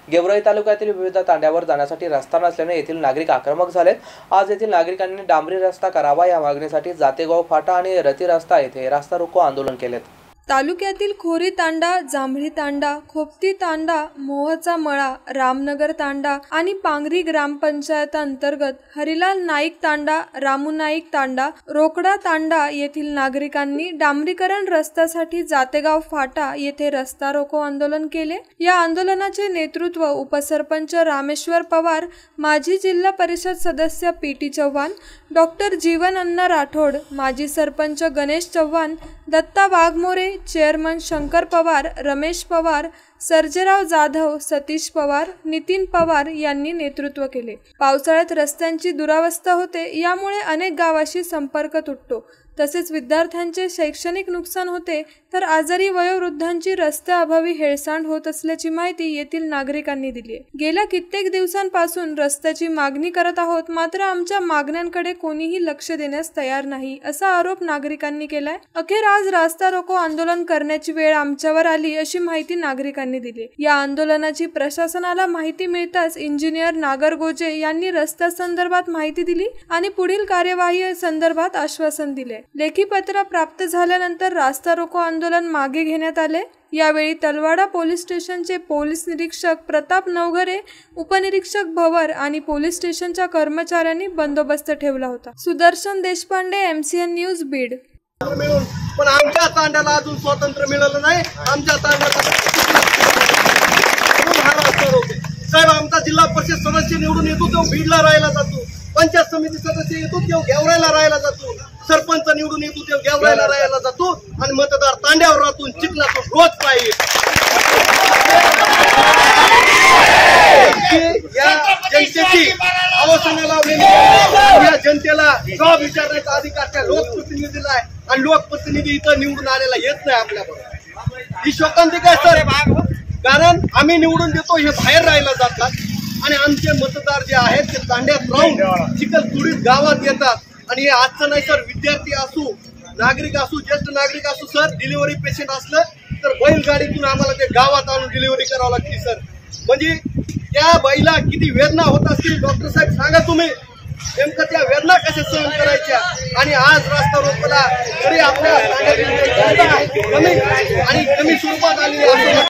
गेवराई तालुक्यातील विविध तांड्यावर जाण्यासाठी रस्ता नसल्याने येथील नागरिक आक्रमक झालेत। आज येथील नागरिकांनी डांबरी रस्ता करावा या मागणीसाठी जातेगाव फाटा आणि रती रस्ता येथे रास्ता रोको आंदोलन केलेत। तालुक्यातील खोरी तांडा, जांभळी तांडा, खोपती तांडा, मोहचा मळा, रामनगर तांडा आणि पांगरी ग्रामपंचायत अंतर्गत हरिलाल नाईक तांडा, रामू नाईक तांडा, रोकडा तांडा येथील नागरिकांनी डांबरीकरण रस्त्यासाठी जातेगाव फाटा येथे रस्ता रोको आंदोलन केले। या आंदोलनाचे नेतृत्व उपसरपंच रामेश्वर पवार, माजी जिल्हा परिषद सदस्य पीटी चव्हाण, डॉक्टर जीवन अण्णा राठोड, माजी सरपंच गणेश चव्हाण, दत्ता वाघमोरे, चेअरमन शंकर पवार, रमेश पवार, सर्जेराव जाधव, सतीश पवार, नितीन पवार यांनी नेतृत्व केले। पावसाळ्यात रस्त्यांची दुरावस्था होते, यामुळे अनेक गावांशी संपर्क तुटतो, तसेच विद्यार्थ्यांचे शैक्षणिक नुकसान होते, तर आजारी वयोवृद्धांची रस्त्याअभावी हेळसांड होत असल्याची माहिती येथील नागरिकांनी दिली आहे। गेल्या कित्येक दिवसांपासून रस्त्याची मागणी करत आहोत, मात्र आमच्या मागण्यांकडे कोणीही लक्ष देण्यास तयार नाही, असा आरोप नागरिकांनी केलाय। अखेर आज रास्ता रोको आंदोलन करण्याची वेळ आमच्यावर आली, अशी माहिती नागरिकांनी दिली। या आंदोलनाची प्रशासनाला माहिती मिळताच इंजिनियर नागर गोजे यांनी रस्त्यासंदर्भात माहिती दिली आणि पुढील कार्यवाही संदर्भात आश्वासन दिले। लेखी पत्र प्राप्त झाल्यानंतर रास्ता रोको आंदोलन मागे घेण्यात आले। यावेळी तलवाडा पोलीस स्टेशनचे पोलीस निरीक्षक प्रताप नवघरे, उपनिरीक्षक भवर आणि पोलीस स्टेशनच्या कर्मचाऱ्यांनी बंदोबस्त ठेवला होता। Sudarshan Deshpande, MCN news, Beed. पण आमच्या तांड्याला अजून स्वातंत्र्य मिळालं नाही। आमच्या तांड्याला साहेब, आमचा जिल्हा परिषद सदस्य निवडून येतो तो बीडला राहायला जातो, पंचायत समिती सदस्य येतो तो गेवराईला राहायला जातो, सरपंच निवडून येतो तो गेवराईला राहायला जातो आणि मतदार तांड्यावर राहून चिखलातून रोज पाहिजे। या जनतेची अवसनाला लावलेली या जनतेला जॉब विचारण्याचा अधिकार त्या लोकप्रतिनिधीला आहे आणि लोकप्रतिनिधी इथं निवडून आलेला येत नाही आपल्याबरोबर। ही शोकांतिका आहे सर, कारण आम्ही निवडून देतो, हे बाहेर राहायला जातात आणि आमचे मतदार जे आहेत ते तांड्यात राहून चिखलतुडीत गावात येतात। आणि हे आजचं नाही सर, विद्यार्थी असू, नागरिक असू, ज्येष्ठ नागरिक असू सर, डिलिव्हरी पेशंट असलं तर बैलगाडीतून आम्हाला ते गावात आणून डिलिव्हरी करावं लागते सर। म्हणजे त्या बाईला किती वेदना होत असतील, डॉक्टर साहेब सांगा तुम्ही नेमकं त्या वेदना कशा सहन करायच्या। आणि आज रास्ता रोकोला तरी आपल्या कमी स्वरूपात आलेली